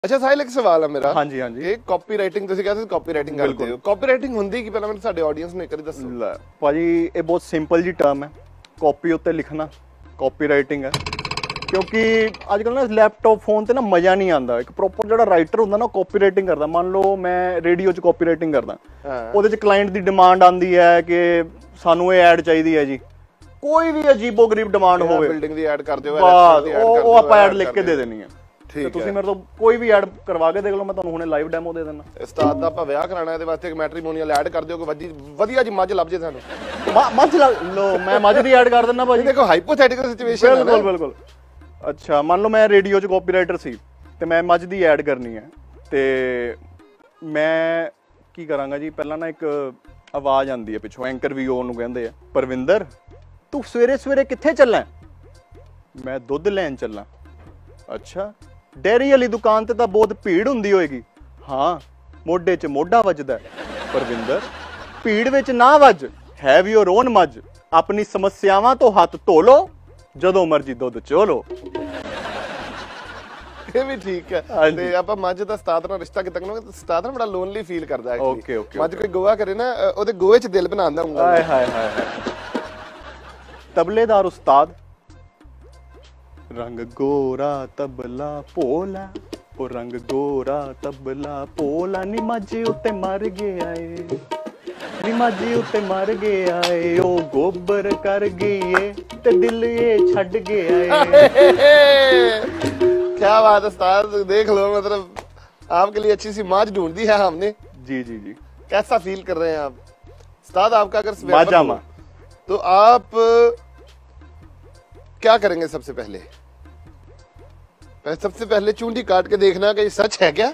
ਅੱਛਾ ਸਾਹਿਲ, ਇੱਕ ਸਵਾਲ ਹੈ ਮੇਰਾ। ਹਾਂਜੀ ਹਾਂਜੀ। ਇਹ ਕਾਪੀਰਾਈਟਿੰਗ ਤੁਸੀਂ ਕਹਿੰਦੇ ਕਾਪੀਰਾਈਟਿੰਗ ਕਰਦੇ ਹੋ, ਕਾਪੀਰਾਈਟਿੰਗ ਹੁੰਦੀ ਕੀ ਪਹਿਲਾਂ ਮੈਨੂੰ ਸਾਡੇ ਆਡੀਅנס ਨੂੰ ਇੱਕ ਵਾਰੀ ਦੱਸੋ। ਲੈ ਭਾਜੀ, ਇਹ ਬਹੁਤ ਸਿੰਪਲ ਜੀ ਟਰਮ ਹੈ। ਕਾਪੀ ਉੱਤੇ ਲਿਖਣਾ ਕਾਪੀਰਾਈਟਿੰਗ ਹੈ, ਕਿਉਂਕਿ ਅੱਜ ਕੱਲ੍ਹ ਨਾ ਲੈਪਟਾਪ ਫੋਨ ਤੇ ਨਾ ਮਜ਼ਾ ਨਹੀਂ ਆਉਂਦਾ। ਇੱਕ ਪ੍ਰੋਪਰ ਜਿਹੜਾ ਰਾਈਟਰ ਹੁੰਦਾ ਨਾ ਕਾਪੀਰਾਈਟਿੰਗ ਕਰਦਾ। ਮੰਨ ਲਓ ਮੈਂ ਰੇਡੀਓ 'ਚ ਕਾਪੀਰਾਈਟਿੰਗ ਕਰਦਾ, ਉਹਦੇ 'ਚ ਕਲਾਇੰਟ ਦੀ ਡਿਮਾਂਡ ਆਉਂਦੀ ਹੈ ਕਿ ਸਾਨੂੰ ਇਹ ਐਡ ਚਾਹੀਦੀ ਹੈ ਜੀ, ਕੋਈ ਵੀ ਅਜੀਬੋ ਗਰੀਬ ਡਿਮਾਂਡ ਹੋਵੇ, ਬਿਲਡਿੰਗ ਦੀ ਐਡ ਕਰਦੇ ਹੋ, ਉਹ ਆਪਾਂ ਐਡ ਲਿਖ ਕੇ ਦੇ ਦੇਣੀ ਹੈ। ਠੀਕ ਹੈ, ਤੁਸੀਂ ਮੇਰੇ ਤੋਂ ਕੋਈ ਵੀ ਐਡ ਕਰਵਾ ਕੇ ਦੇਖ ਲਓ, ਮੈਂ ਤੁਹਾਨੂੰ ਹੁਣੇ ਲਾਈਵ ਡੈਮੋ ਦੇ ਦੇਣਾ। ਉਸਤਾਦ ਦਾ ਆਪਾਂ ਵਿਆਹ ਕਰਾਣਾ, ਇਹਦੇ ਵਾਸਤੇ ਇੱਕ ਮੈਟਰੀਮੋਨੀਅਲ ਐਡ ਕਰ ਦਿਓ, ਕੋਈ ਵਧੀਆ ਜੀ ਮੱਝ ਲੱਭ ਜੇ ਸਾਨੂੰ। ਮੱਝ ਲਓ, ਮੈਂ ਮੱਝ ਦੀ ਐਡ ਕਰ ਦਿੰਦਾ ਭਾਜੀ। ਦੇਖੋ ਹਾਈਪੋਥੈਟਿਕਲ ਸਿਚੁਏਸ਼ਨ ਹੈ। ਬਿਲਕੁਲ ਬਿਲਕੁਲ। ਅੱਛਾ, ਮੰਨ ਲਓ ਮੈਂ ਰੇਡੀਓ 'ਚ ਕਾਪੀਰਾਈਟਰ ਸੀ ਤੇ ਮੈਂ ਮੱਝ ਦੀ ਐਡ ਕਰਨੀ ਹੈ, ਤੇ ਮੈਂ ਕੀ ਕਰਾਂਗਾ ਜੀ, ਪਹਿਲਾਂ ਨਾ ਇੱਕ ਆਵਾਜ਼ ਆਉਂਦੀ ਹੈ ਪਿੱਛੋਂ, ਐਂਕਰ ਵੀ ਉਹਨੂੰ ਕਹਿੰਦੇ ਆ, ਪਰਵਿੰਦਰ ਤੂੰ ਸਵੇਰੇ ਸਵੇਰੇ ਕਿੱਥੇ ਚੱਲਾਂ? ਮੈਂ ਦੁੱਧ ਲੈਣ ਚੱਲਾਂ। ਅੱਛਾ, ਡੇਅਰੀ ਵਾਲੀ ਦੁਕਾਨ ਤੇ ਤਾਂ ਬਹੁਤ ਭੀੜ ਹੁੰਦੀ ਹੋਏਗੀ। ਹਾਂ, ਮੋਢੇ 'ਚ ਮੋਢਾ ਵੱਜਦਾ। ਪਰਵਿੰਦਰ ਭੀੜ ਵਿੱਚ ਨਾ ਵੱਜ, ਹੈਵ ਯੋਰ ਓਨ ਮੱਝ, ਆਪਣੀ ਸਮੱਸਿਆਵਾਂ ਤੋਂ ਹੱਥ ਧੋ ਲੋ, ਜਦੋਂ ਮਰਜੀ ਦੁੱਧ ਚੋ ਲੋ। ਇਹ ਵੀ ਠੀਕ ਹੈ। ਤੇ ਆਪਾਂ ਮੱਝ ਦਾ ਉਸਤਾਦ ਨਾਲ ਰਿਸ਼ਤਾ ਕਿਤਨਾ ਕਰਨਾ, ਉਸਤਾਦ ਨਾ ਬੜਾ ਲੋਨਲੀ ਫੀਲ ਕਰਦਾ ਹੈ। Okay okay. ਮੱਝ ਕੋਈ ਗੋਆ ਕਰੇ ਨਾ, ਉਹਦੇ ਗੋਏ 'ਚ ਦਿਲ ਬਣਾਉਂਦਾ ਹੁੰਦਾ। ਹਾਏ ਹਾਏ ਹਾਏ। ਤਬਲੇਦਾਰ ਉਸਤਾਦ, ਰੰਗ ਗੋਰਾ ਤਬਲਾ ਭੋਲਾ, ਉਹ ਰੰਗ ਗੋਰਾ ਤਬਲਾ ਭੋਲਾ, ਨੀ ਮਾਝੇ ਉੱਤੇ ਮਰ ਗਿਆ ਏ, ਨੀ ਮਾਝੇ ਉੱਤੇ ਮਰ ਗਿਆ ਏ, ਉਹ ਗੋਬਰ ਕਰ ਗਈ ਏ ਤੇ ਦਿਲ ਇਹ ਛੱਡ ਗਿਆ ਏ। क्या बात है उस्ताद, देख लो, मतलब आपके लिए अच्छी सी माज ढूंढ दी है हमने। जी जी जी। कैसा फील कर रहे हैं आप उस्ताद? आपका अगर माजामा तो आप क्या करेंगे? सबसे पहले चूंटी काट के देखना कि ये सच है क्या।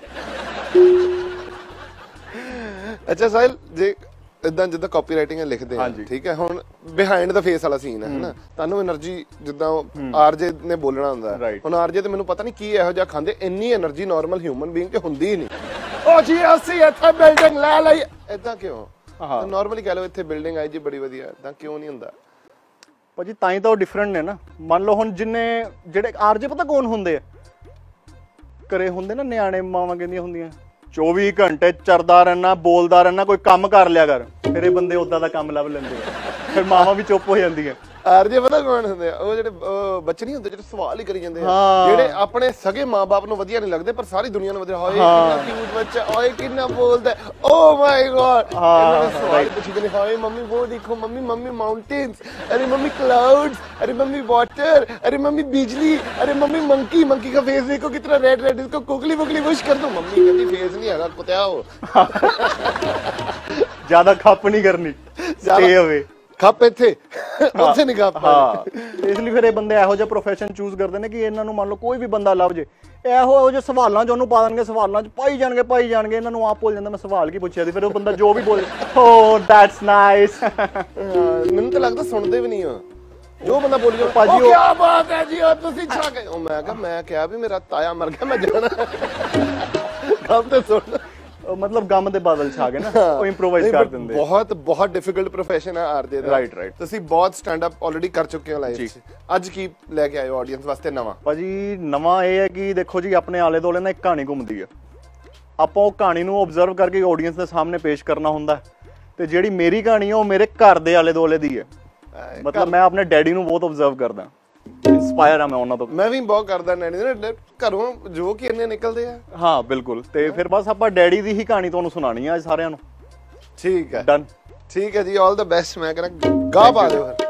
अच्छा साहिल जी, ਇਦਾਂ ਜਿੱਦਾਂ ਕਾਪੀਰਾਈਟਿੰਗ ਲਿਖਦੇ ਆ, ਠੀਕ ਹੈ, ਹੁਣ ਬਿਹਾਈਂਡ ਦਾ ਫੇਸ ਵਾਲਾ ਸੀਨ ਹੈ ਨਾ, ਤੁਹਾਨੂੰ એનર્ਜੀ ਜਿੱਦਾਂ ਆਰਜੇ ਨੇ ਬੋਲਣਾ ਹੁੰਦਾ ਹੈ, ਹੁਣ ਆਰਜੇ ਤੇ ਮੈਨੂੰ ਪਤਾ ਨਹੀਂ ਕੀ ਇਹੋ ਜਿਹਾ ਖਾਂਦੇ, ਇੰਨੀ એનર્ਜੀ ਨਾਰਮਲ ਹਿਊਮਨ ਬੀਇੰਗ ਤੇ ਹੁੰਦੀ ਹੀ ਨਹੀਂ। ਉਹ ਜੀ ਅਸੀਂ ਇੱਥੇ ਬਿਲਡਿੰਗ ਲੈ ਲਈ, ਇਦਾਂ ਕਿਉਂ? ਨਾਰਮਲੀ ਕਹਿ ਲਓ ਇੱਥੇ ਬਿਲਡਿੰਗ ਆਈ ਜੀ ਬੜੀ ਵਧੀਆ, ਇਦਾਂ ਕਿਉਂ ਨਹੀਂ ਹੁੰਦਾ ਭਾਜੀ? ਤਾਂ ਹੀ ਤਾਂ ਉਹ ਡਿਫਰੈਂਟ ਨੇ ਨਾ। ਮੰਨ ਲਓ ਹੁਣ ਜਿਹੜੇ ਆਰਜੇ ਪਤਾ ਕੌਣ ਹੁੰਦੇ ਆ, ਘਰੇ ਹੁੰਦੇ ਨਾ ਨਿਆਣੇ, ਮਾਵਾਂ ਕਹਿੰਦੀਆਂ ਹੁੰਦੀਆਂ 24 ਘੰਟੇ ਚਰਦਾ ਰਹਿਣਾ, ਬੋਲਦਾ ਰਹਿਣਾ, ਕੋਈ ਕੰਮ ਕਰ ਲਿਆ ਕਰ। ਫਿਰ ਇਹ ਬੰਦੇ ਉਦਾਂ ਦਾ ਕੰਮ ਲੱਭ ਲੈਂਦੇ ਆ, ਫਿਰ ਮਾਵਾਂ ਵੀ ਚੁੱਪ ਹੋ ਜਾਂਦੀਆਂ। ਆਰਜੇ ਪਤਾ ਕੌਣ ਹੁੰਦੇ ਆ? ਉਹ ਜਿਹੜੇ ਬੱਚੇ ਨਹੀਂ ਹੁੰਦੇ ਜਿਹੜੇ ਸਵਾਲ ਹੀ ਕਰੀ ਜਾਂਦੇ ਆ, ਜਿਹੜੇ ਆਪਣੇ ਸਗੇ ਮਾਂ-ਬਾਪ ਨੂੰ ਵਧੀਆ ਨਹੀਂ ਲੱਗਦੇ ਪਰ ਸਾਰੀ ਦੁਨੀਆ ਨੂੰ ਵਧੀਆ। ਹਾਏ ਕਿੰਨਾ ਕਿਊਟ ਬੱਚਾ, ਓਏ ਕਿੰਨਾ ਬੋਲਦਾ, ਓ ਮਾਈ ਗॉड। ਸਵਾਲ ਪੁੱਛਦੇ ਨੇ, ਹਾਏ ਮੰਮੀ ਉਹ ਦੇਖੋ, ਮੰਮੀ ਮੰਮੀ ਮਾਊਂਟੇਨਸ, ਅਰੇ ਮੰਮੀ ਕਲਾउड्स, अरे मम्मी वाटर, अरे मम्मी बिजली, अरे मम्मी मंकी, मंकी का फेस देखो कितना रेड रेड, इसको कोकली वोकली वुश कर दो। मम्मी कहती फेस नहीं है कुत्ता हो। ज्यादा खप नहीं करनी, स्टे अवे। ਖੱਪ ਇੱਥੇ ਉੱਥੇ ਨਹੀਂ ਖੱਪ। ਇਸ ਲਈ ਫਿਰ ਇਹ ਬੰਦੇ ਇਹੋ ਜਿਹਾ ਪ੍ਰੋਫੈਸ਼ਨ ਚੂਜ਼ ਕਰਦੇ ਨੇ ਕਿ ਇਹਨਾਂ ਨੂੰ ਮੰਨ ਲਓ ਕੋਈ ਵੀ ਬੰਦਾ ਲੱਭ ਜੇ, ਇਹੋ ਜਿਹੇ ਸਵਾਲਾਂ 'ਚ ਉਹਨੂੰ ਪਾ ਦੇਣਗੇ, ਸਵਾਲਾਂ 'ਚ ਪਾਈ ਜਾਣਗੇ, ਇਹਨਾਂ ਨੂੰ ਆਪ ਭੁੱਲ ਜਾਂਦਾ ਮੈਂ ਸਵਾਲ ਕੀ ਪੁੱਛਿਆ ਸੀ, ਫਿਰ ਉਹ ਬੰਦਾ ਜੋ ਵੀ ਬੋਲੇ, ਓ ਦੈਟਸ ਨਾਈਸ। ਮੈਨੂੰ ਤਾਂ ਲੱਗਦਾ ਸੁਣਦੇ ਵੀ ਨਹੀਂ ਹੋ, ਜੋ ਬੰਦਾ ਬੋਲੀ ਜਾਓ ਭਾਜੀ, ਕੀ ਬਾਤ ਹੈ ਜੀ, ਤੁਸੀਂ ਛਾ ਗਏ। ਉਹ ਮੈਂ ਕਿਹਾ ਵੀ ਮੇਰਾ ਤਾਇਆ ਮਰ ਗਿਆ, ਮੈਂ ਜਾਣਾ ਕੰਮ ਤੇ ਸੁਣ। मतलब गम ਦੇ ਬਾਦਲ ਛਾ ਗਏ ਨਾ, ਉਹ ਇੰਪਰੋਵਾਈਜ਼ ਕਰ ਦਿੰਦੇ। ਬਹੁਤ ਡਿਫਿਕਲਟ ਪ੍ਰੋਫੈਸ਼ਨ ਹੈ ਆਰਜੇ ਦਾ। ਰਾਈਟ। ਤੁਸੀਂ ਬਹੁਤ ਸਟੈਂਡ ਅਪ ਆਲਰੇਡੀ ਕਰ ਚੁੱਕੇ ਹੋ ਲਾਈਫ 'ਚ, ਅੱਜ ਕੀ ਲੈ ਕੇ ਆਏ ਹੋ ਆਡੀਅנס ਵਾਸਤੇ ਨਵਾਂ? ਭਾਜੀ ਨਵਾਂ ਇਹ ਹੈ ਕਿ ਦੇਖੋ ਜੀ, ਆਪਣੇ ਆਲੇ ਦੁਆਲੇ ਨਾਲ ਇੱਕ ਕਹਾਣੀ ਘੁੰਮਦੀ ਹੈ, ਆਪਾਂ ਉਹ ਕਹਾਣੀ ਨੂੰ ਓਬਜ਼ਰਵ ਕਰਕੇ ਆਡੀਅנס ਦੇ ਸਾਹਮਣੇ ਪੇਸ਼ ਕਰਨਾ ਹੁੰਦਾ, ਤੇ ਜਿਹੜੀ ਮੇਰੀ ਕਹਾਣੀ ਹੈ ਉਹ ਮੇਰੇ ਘਰ ਦੇ ਆਲੇ ਦੁਆਲੇ ਦੀ ਹੈ। ਮਤਲਬ ਮੈਂ ਆਪਣੇ ਡੈਡੀ ਨੂੰ ਬਹੁਤ ਓਬਜ਼ਰਵ ਕਰਦਾ, ਇੰਸਪਾਇਰ ਆ ਮੈਂ ਉਹਨਾਂ ਤੋਂ। ਮੈਂ ਵੀ ਬਹੁਤ ਕਰਦਾ ਡੈਡੀ ਦੇ ਘਰੋਂ ਜੋ ਕਿ ਇੰਨੇ ਨਿਕਲਦੇ ਆ। ਹਾਂ ਬਿਲਕੁਲ। ਤੇ ਫਿਰ ਬਸ ਆਪਾਂ ਡੈਡੀ ਦੀ ਹੀ ਕਹਾਣੀ ਤੁਹਾਨੂੰ ਸੁਣਾਣੀ ਆ ਅੱਜ ਸਾਰਿਆਂ ਨੂੰ। ਠੀਕ ਹੈ, ਡਨ। ਠੀਕ ਹੈ ਜੀ, ਆਲ ਦ ਬੈਸਟ। ਮੈਂ ਕਹਿੰਦਾ ਗਾ ਪਾ ਦਿਓ ਫਿਰ।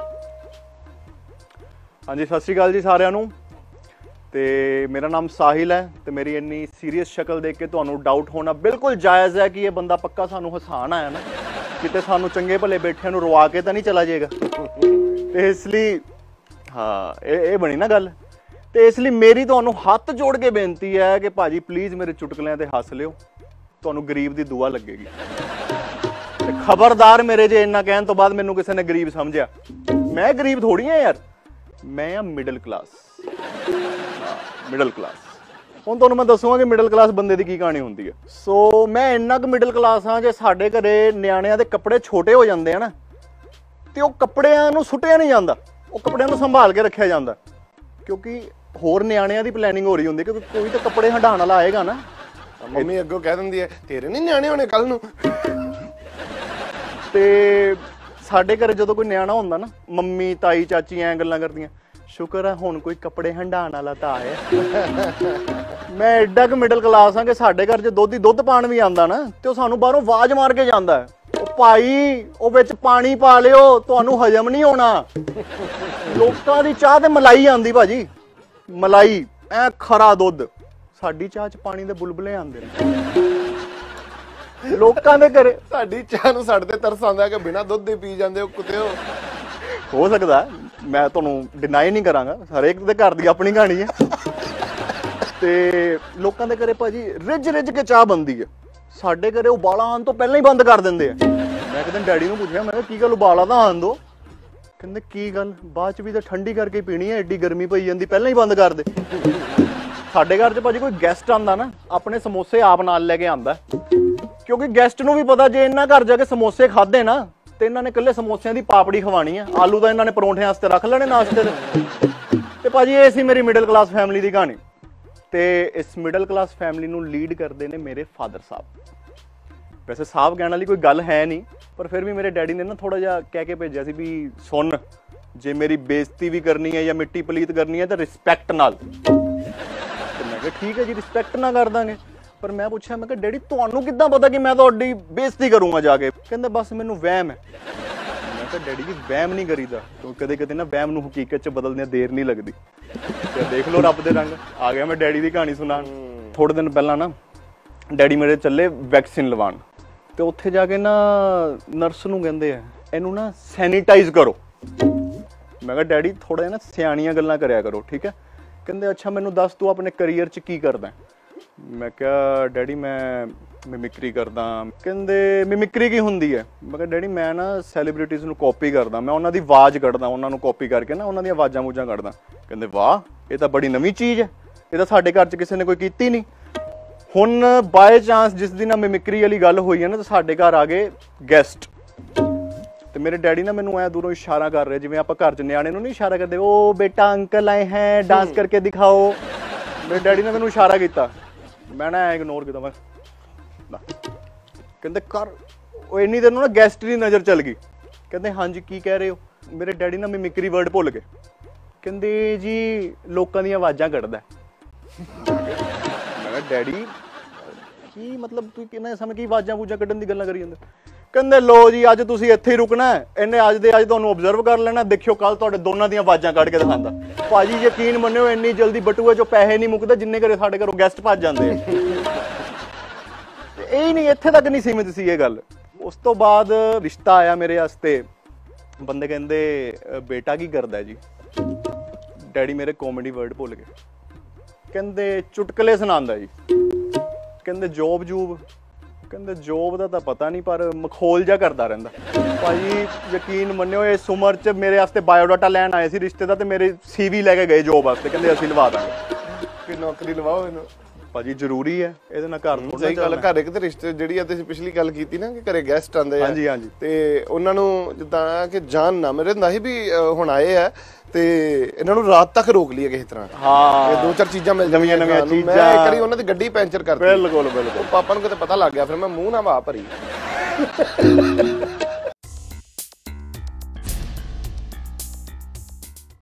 ਹਾਂਜੀ, ਸਤਿ ਸ਼੍ਰੀ ਅਕਾਲ ਜੀ ਸਾਰਿਆਂ ਨੂੰ। ਤੇ ਮੇਰਾ ਨਾਮ ਸਾਹਿਲ ਹੈ, ਤੇ ਮੇਰੀ ਇੰਨੀ ਸੀਰੀਅਸ ਸ਼ਕਲ ਦੇਖ ਕੇ ਤੁਹਾਨੂੰ ਡਾਊਟ ਹੋਣਾ ਬਿਲਕੁਲ ਜਾਇਜ਼ ਹੈ ਕਿ ਇਹ ਬੰਦਾ ਪੱਕਾ ਸਾਨੂੰ ਹਸਾਉਣ ਆਇਆ ਨਾ, ਕਿਤੇ ਸਾਨੂੰ ਚੰਗੇ ਭਲੇ ਬੈਠਿਆਂ ਨੂੰ ਰਵਾ ਕੇ ਤਾਂ ਨਹੀਂ ਚਲਾ ਜਾਏਗਾ। ਤੇ ਇਸ ਲਈ ਇਹ ਬਣੀ ਨਾ ਗੱਲ। ਤੇ ਇਸ ਲਈ ਮੇਰੀ ਤੁਹਾਨੂੰ ਹੱਥ ਜੋੜ ਕੇ ਬੇਨਤੀ ਹੈ ਕਿ ਭਾਜੀ ਪਲੀਜ਼ ਮੇਰੇ ਚੁਟਕਲਿਆਂ ਤੇ ਹੱਸ ਲਿਓ, ਤੁਹਾਨੂੰ ਗਰੀਬ ਦੀ ਦੁਆ ਲੱਗੇਗੀ। ਤੇ ਖਬਰਦਾਰ ਮੇਰੇ ਜੇ ਇੰਨਾ ਕਹਿਣ ਤੋਂ ਬਾਅਦ ਮੈਨੂੰ ਕਿਸੇ ਨੇ ਗਰੀਬ ਸਮਝਿਆ, ਮੈਂ ਗਰੀਬ ਥੋੜੀ ਆ ਯਾਰ, ਮੈਂ ਆ ਮਿਡਲ ਕਲਾਸ। Middle class. ਹੁਣ ਤੁਹਾਨੂੰ ਮੈਂ ਦੱਸੂਗਾ ਕਿ ਮਿਡਲ ਕਲਾਸ ਬੰਦੇ ਦੀ ਕੀ ਕਹਾਣੀ ਹੁੰਦੀ ਹੈ। ਸੋ ਮੈਂ ਇੰਨਾ ਕੁ ਮਿਡਲ ਕਲਾਸ ਹਾਂ, ਜੇ ਸਾਡੇ ਘਰੇ ਨਿਆਣਿਆਂ ਦੇ ਕੱਪੜੇ ਛੋਟੇ ਹੋ ਜਾਂਦੇ ਆ ਨਾ, ਤੇ ਉਹ ਕੱਪੜਿਆਂ ਨੂੰ ਸੁੱਟਿਆ ਨਹੀਂ ਜਾਂਦਾ, ਉਹ ਕੱਪੜਿਆਂ ਨੂੰ ਸੰਭਾਲ ਕੇ ਰੱਖਿਆ ਜਾਂਦਾ, ਕਿਉਂਕਿ ਹੋਰ ਨਿਆਣਿਆਂ ਦੀ ਪਲੈਨਿੰਗ ਹੋ ਰਹੀ ਹੁੰਦੀ ਕਿ ਕੋਈ ਤਾਂ ਕੱਪੜੇ ਹੰਡਾਉਣ ਵਾਲਾ ਆਏਗਾ ਨਾ। ਮੰਮੀ ਅੱਗੋਂ ਕਹਿ ਦਿੰਦੀ ਹੈ ਤੇਰੇ ਨਹੀਂ ਨਿਆਣੇ ਹੋਣੇ ਕੱਲ ਨੂੰ। ਤੇ ਸਾਡੇ ਘਰੇ ਜਦੋਂ ਕੋਈ ਨਿਆਣਾ ਹੁੰਦਾ ਨਾ, ਮੰਮੀ ਤਾਈ ਚਾਚੀ ਐਂ ਗੱਲਾਂ ਕਰਦੀਆਂ, ਸ਼ੁਕਰ ਹੈ ਹੁਣ ਕੋਈ ਕੱਪੜੇ ਹੰਡਾਉਣ ਵਾਲਾ ਤਾਂ ਆਇਆ। ਮੈਂ ਐਡਾ ਕੁ ਮਿਡਲ ਕਲਾਸ ਹਾਂ ਕਿ ਸਾਡੇ ਘਰ 'ਚ ਦੁੱਧ ਪਾਣ ਵੀ ਆਉਂਦਾ ਨਾ ਤੇ ਉਹ ਸਾਨੂੰ ਬਾਹਰੋਂ ਆਵਾਜ਼ ਮਾਰ ਕੇ ਜਾਂਦਾ ਹੈ, ਉਹ ਭਾਈ ਉਹ ਵਿੱਚ ਪਾਣੀ ਪਾ ਲਿਓ, ਤੁਹਾਨੂੰ ਹਜਮ ਨਹੀਂ ਹੋਣਾ। ਲੋਕਾਂ ਦੀ ਚਾਹ ਤੇ ਮਲਾਈ ਆਉਂਦੀ ਭਾਜੀ, ਮਲਾਈ ਐ ਖਰਾ ਦੁੱਧ, ਸਾਡੀ ਚਾਹ 'ਚ ਪਾਣੀ ਦੇ ਬੁਲਬੁਲੇ ਆਉਂਦੇ ਨੇ। ਲੋਕਾਂ ਦੇ ਘਰੇ ਸਾਡੀ ਚਾਹ ਨੂੰ ਸਾਡੇ ਤੇ ਤਰਸ ਆਉਂਦਾ ਕਿ ਬਿਨਾਂ ਦੁੱਧ ਦੇ ਪੀ ਜਾਂਦੇ ਹੋ ਕੁੱਤਿਓ। ਹੋ ਸਕਦਾ, ਮੈਂ ਤੁਹਾਨੂੰ ਡਿਨਾਈ ਨਹੀਂ ਕਰਾਂਗਾ, ਹਰੇਕ ਦੇ ਘਰ ਦੀ ਆਪਣੀ ਕਹਾਣੀ ਹੈ। ਤੇ ਲੋਕਾਂ ਦੇ ਘਰੇ ਭਾਜੀ ਰਿੱਝ ਕੇ ਚਾਹ ਬਣਦੀ ਹੈ, ਸਾਡੇ ਘਰੇ ਉਬਾਲਾ ਆਉਣ ਤੋਂ ਪਹਿਲਾਂ ਹੀ ਬੰਦ ਕਰ ਦਿੰਦੇ ਆ। ਮੈਂ ਕਿਤੇ ਡੈਡੀ ਨੂੰ ਪੁੱਛਿਆ, ਮੈਂ ਕਿਹਾ ਕੀ ਗੱਲ ਉਬਾਲਾ ਤਾਂ ਆਉਣ ਦੋ? ਕਹਿੰਦੇ ਕੀ ਗੱਲ, ਬਾਅਦ ਚ ਵੀ ਤਾਂ ਠੰਡੀ ਕਰਕੇ ਪੀਣੀ ਹੈ, ਐਡੀ ਗਰਮੀ ਪਈ ਜਾਂਦੀ, ਪਹਿਲਾਂ ਹੀ ਬੰਦ ਕਰ ਦੇ। ਸਾਡੇ ਘਰ 'ਚ ਭਾਜੀ ਕੋਈ ਗੈਸਟ ਆਂਦਾ ਨਾ, ਆਪਣੇ ਸਮੋਸੇ ਆਪ ਨਾਲ ਲੈ ਕੇ ਆਂਦਾ, ਕਿਉਂਕਿ ਗੈਸਟ ਨੂੰ ਵੀ ਪਤਾ ਜੇ ਇਹਨਾਂ ਘਰ ਜਾ ਕੇ ਸਮੋਸੇ ਖਾਦੇ ਨਾ ਤੇ ਇਹਨਾਂ ਨੇ ਇਕੱਲੇ ਸਮੋਸਿਆਂ ਦੀ ਪਾਪੜੀ ਖਵਾਣੀ ਆ, ਆਲੂ ਤਾਂ ਇਹਨਾਂ ਨੇ ਪਰੌਂਠਿਆਂ ਵਾਸਤੇ ਰੱਖ ਲੈਣੇ ਨਾਸ਼ਤੇ ਦੇ। ਤੇ ਭਾਜੀ ਇਹ ਸੀ ਮੇਰੀ ਮਿਡਲ ਕਲਾਸ ਫੈਮਿਲੀ ਦੀ ਕਹਾਣੀ। ਤੇ ਇਸ ਮਿਡਲ ਕਲਾਸ ਫੈਮਿਲੀ ਨੂੰ ਲੀਡ ਕਰਦੇ ਨੇ ਮੇਰੇ ਫਾਦਰ ਸਾਹਿਬ। ਵੈਸੇ ਸਾਹਿਬ ਕਹਿਣ ਵਾਲੀ ਕੋਈ ਗੱਲ ਹੈ ਨਹੀਂ, ਪਰ ਫਿਰ ਵੀ ਮੇਰੇ ਡੈਡੀ ਨੇ ਨਾ ਥੋੜਾ ਜਿਹਾ ਕਹਿ ਕੇ ਭੇਜਿਆ ਸੀ ਵੀ ਸੁਣ, ਜੇ ਮੇਰੀ ਬੇਇੱਜ਼ਤੀ ਵੀ ਕਰਨੀ ਹੈ ਜਾਂ ਮਿੱਟੀ ਪਲੀਤ ਕਰਨੀ ਹੈ ਤਾਂ ਰਿਸਪੈਕਟ ਨਾਲ। ਤੇ ਮੈਂ ਕਿਹਾ ਠੀਕ ਹੈ ਜੀ, ਰਿਸਪੈਕਟ ਨਾਲ ਕਰ ਦਾਂਗੇ। ਪਰ ਮੈਂ ਪੁੱਛਿਆ, ਮੈਂ ਕਿਹਾ ਡੈਡੀ ਤੁਹਾਨੂੰ ਕਿੱਦਾਂ ਪਤਾ ਕਿ ਮੈਂ ਤੁਹਾਡੀ ਬੇਇੱਜ਼ਤੀ ਕਰੂੰਗਾ ਜਾ ਕੇ? ਕਹਿੰਦੇ ਬਸ ਮੈਨੂੰ ਵਹਿਮ ਹੈ। ਮੈਂ ਕਿਹਾ ਡੈਡੀ ਜੀ ਵਹਿਮ ਨਹੀਂ ਕਰੀਦਾ, ਕਿਉਂਕਿ ਕਦੇ ਕਦੇ ਨਾ ਵਹਿਮ ਨੂੰ ਹਕੀਕਤ 'ਚ ਬਦਲਦਿਆਂ ਦੇਰ ਨਹੀਂ ਲੱਗਦੀ। ਤੇ ਦੇਖ ਲਓ ਰੱਬ ਦੇ ਰੰਗ, ਆ ਗਿਆ ਮੈਂ ਡੈਡੀ ਦੀ ਕਹਾਣੀ ਸੁਣਾਉਣ। ਥੋੜੇ ਦਿਨ ਪਹਿਲਾਂ ਨਾ ਡੈਡੀ ਮੇਰੇ ਚੱਲੇ ਵੈਕਸੀਨ ਲਵਾਉਣ, ਤੇ ਉੱਥੇ ਜਾ ਕੇ ਨਾ ਨਰਸ ਨੂੰ ਕਹਿੰਦੇ ਆ ਇਹਨੂੰ ਨਾ ਸੈਨੀਟਾਈਜ਼ ਕਰੋ। ਮੈਂ ਕਿਹਾ ਡੈਡੀ ਥੋੜਾ ਜਿਹਾ ਨਾ ਸਿਆਣੀਆਂ ਗੱਲਾਂ ਕਰਿਆ ਕਰੋ, ਠੀਕ ਹੈ? ਕਹਿੰਦੇ ਅੱਛਾ ਮੈਨੂੰ ਦੱਸ ਤੂੰ ਆਪਣੇ ਕਰੀਅਰ 'ਚ ਕੀ ਕਰਦਾ? ਮੈਂ ਕਿਹਾ ਡੈਡੀ ਮੈਂ ਮਿਮਿਕਰੀ ਕਰਦਾ। ਕਹਿੰਦੇ ਮਿਮਿਕਰੀ ਕੀ ਹੁੰਦੀ ਹੈ? ਮੈਂ ਕਿਹਾ ਡੈਡੀ ਮੈਂ ਨਾ ਸੈਲੀਬ੍ਰਿਟੀਜ਼ ਨੂੰ ਕਾਪੀ ਕਰਦਾ, ਮੈਂ ਉਹਨਾਂ ਦੀ ਆਵਾਜ਼ ਕੱਢਦਾ, ਉਹਨਾਂ ਨੂੰ ਕਾਪੀ ਕਰਕੇ ਨਾ ਉਹਨਾਂ ਦੀਆਂ ਆਵਾਜ਼ਾਂ ਮੂਜਾਂ ਕੱਢਦਾ। ਕਹਿੰਦੇ ਵਾਹ, ਇਹ ਤਾਂ ਬੜੀ ਨਵੀਂ ਚੀਜ਼ ਹੈ, ਇਹ ਤਾਂ ਸਾਡੇ ਘਰ 'ਚ ਕਿਸੇ ਨੇ ਕੋਈ ਕੀਤੀ ਨਹੀਂ। ਹੁਣ ਬਾਏ ਚਾਂਸ ਜਿਸ ਦਿਨ ਮਿਮਿਕਰੀ ਵਾਲੀ ਗੱਲ ਹੋਈ ਹੈ ਨਾ, ਤਾਂ ਸਾਡੇ ਘਰ ਆ ਗਏ ਗੈਸਟ, ਤੇ ਮੇਰੇ ਡੈਡੀ ਨਾ ਮੈਨੂੰ ਐ ਦੂਰੋਂ ਇਸ਼ਾਰਾ ਕਰ ਰਹੇ, ਜਿਵੇਂ ਆਪਾਂ ਘਰ 'ਚ ਨਿਆਣੇ ਨੂੰ ਨਹੀਂ ਇਸ਼ਾਰਾ ਕਰਦੇ, ਉਹ ਬੇਟਾ ਅੰਕਲ ਆਏ ਹੈ ਡਾਂਸ ਕਰਕੇ ਦਿਖਾਓ। ਮੇਰੇ ਡੈਡੀ ਨੇ ਮੈਨੂੰ ਇਸ਼ਾਰਾ ਕੀਤਾ, ਮੈਂ ਨਾ ਇਗਨੋਰ ਕੀਤਾ। ਮੈਂ ਕਹਿੰਦੇ ਕਰ, ਉਹ ਇੰਨੀ ਦੇਰ ਨੂੰ ਨਾ ਗੈਸਟ ਦੀ ਨਜ਼ਰ ਚੱਲ ਗਈ। ਕਹਿੰਦੇ ਹਾਂਜੀ ਕੀ ਕਹਿ ਰਹੇ ਹੋ? ਮੇਰੇ ਡੈਡੀ ਨਾ ਮਿਮਿਕਰੀ ਵਰਡ ਭੁੱਲ ਗਏ। ਕਹਿੰਦੇ ਜੀ ਲੋਕਾਂ ਦੀਆਂ ਆਵਾਜ਼ਾਂ ਕੱਢਦਾ। ਮੈਂ ਕਿਹਾ ਡੈਡੀ ਕੀ ਮਤਲਬ, ਤੂੰ ਕਿੰਨਾ ਸਮੇਂ ਕੀ ਆਵਾਜ਼ਾਂ ਬੂਜ਼ਾਂ ਕੱਢਣ ਦੀ ਗੱਲਾਂ ਕਰੀ ਜਾਂਦੇ? ਕਹਿੰਦੇ ਲੋ ਜੀ ਅੱਜ ਤੁਸੀਂ ਇੱਥੇ ਹੀ ਰੁਕਣਾ, ਇਹਨੇ ਅੱਜ ਦੇ ਅੱਜ ਤੁਹਾਨੂੰ ਓਬਜ਼ਰਵ ਕਰ ਲੈਣਾ, ਦੇਖਿਓ ਕੱਲ ਤੁਹਾਡੇ ਦੋਨਾਂ ਦੀਆਂ ਆਵਾਜ਼ਾਂ ਕੱਢ ਕੇ ਦਿਖਾਉਂਦਾ। ਭਾਜੀ ਯਕੀਨ ਮੰਨਿਓ ਇੰਨੀ ਜਲਦੀ ਬਟੂਏ ਚੋਂ ਪੈਸੇ ਨਹੀਂ ਮੁੱਕਦੇ ਜਿੰਨੇ ਘਰੇ ਸਾਡੇ ਘਰੋਂ ਗੈਸਟ ਭੱਜ ਜਾਂਦੇ। ਤੇ ਇਹ ਨਹੀਂ, ਇੱਥੇ ਤੱਕ ਨਹੀਂ ਸੀਮਿਤ ਸੀ ਇਹ ਗੱਲ। ਉਸ ਤੋਂ ਬਾਅਦ ਰਿਸ਼ਤਾ ਆਇਆ ਮੇਰੇ ਵਾਸਤੇ। ਬੰਦੇ ਕਹਿੰਦੇ ਬੇਟਾ ਕੀ ਕਰਦਾ ਜੀ? ਡੈਡੀ ਮੇਰੇ ਕਾਮੇਡੀ ਵਰਡ ਭੁੱਲ ਗਏ। ਕਹਿੰਦੇ ਚੁਟਕਲੇ ਸੁਣਾਉਂਦਾ ਜੀ। ਕਹਿੰਦੇ ਜੋਬ ਜੂਬ? ਕਹਿੰਦੇ ਜੋਬ ਦਾ ਤਾਂ ਪਤਾ ਨਹੀਂ, ਪਰ ਮਖੌਲ ਜਿਹਾ ਕਰਦਾ ਰਹਿੰਦਾ। ਭਾਜੀ ਯਕੀਨ ਮੰਨਿਓ ਇਸ ਉਮਰ 'ਚ ਮੇਰੇ ਵਾਸਤੇ ਬਾਇਓਡਾਟਾ ਲੈਣ ਆਏ ਸੀ ਰਿਸ਼ਤੇ ਦਾ, ਤੇ ਮੇਰੇ CV ਲੈ ਕੇ ਗਏ ਜੋਬ ਵਾਸਤੇ, ਕਹਿੰਦੇ ਅਸੀਂ ਲਵਾ ਦਾਂਗੇ। ਕਿ ਨੌਕਰੀ ਲਵਾਓ ਇਹਨੂੰ। ਭਾਜੀ ਜ਼ਰੂਰੀ ਹੈ, ਇਹਦੇ ਨਾਲ ਘਰ ਥੋੜਾ ਸਹੀ ਗੱਲ। ਘਰ ਇੱਕ ਤੇ ਰਿਸ਼ਤੇ ਜਿਹੜੀ ਆ ਤੁਸੀਂ ਪਿਛਲੀ ਗੱਲ ਕੀਤੀ ਨਾ ਕਿ ਘਰੇ ਗੈਸਟ ਆਉਂਦੇ ਆ, ਹਾਂਜੀ ਹਾਂਜੀ, ਤੇ ਉਹਨਾਂ ਨੂੰ ਜਿੱਦਾਂ ਕਿ ਜਾਨ ਨਾ ਮੇਰੇ ਹੁੰਦਾ ਸੀ ਵੀ ਹੁਣ ਆਏ ਆ ਤੇ ਇਹਨਾਂ ਨੂੰ ਰਾਤ ਤੱਕ ਰੋਕ ਲਈਏ ਕਿਸੇ ਤਰ੍ਹਾਂ। ਹਾਂ, ਇਹ ਦੋ ਚਾਰ ਚੀਜ਼ਾਂ ਮਿਲ ਨਵੀਆਂ ਜਾਂਦੀਆਂ। ਚੀਜ਼ਾਂ। ਮੈਂ ਇੱਕ ਵਾਰੀ ਉਹਨਾਂ ਦੀ ਗੱਡੀ ਪੈਂਚਰ ਕਰਤੀ। ਬਿਲਕੁਲ ਬਿਲਕੁਲ। ਪਾਪਾ ਨੂੰ ਕਿਤੇ ਪਤਾ ਲੱਗ ਗਿਆ, ਫਿਰ ਮੈਂ ਮੂੰਹ ਨਾਲ ਵਾਹ ਭਰੀ।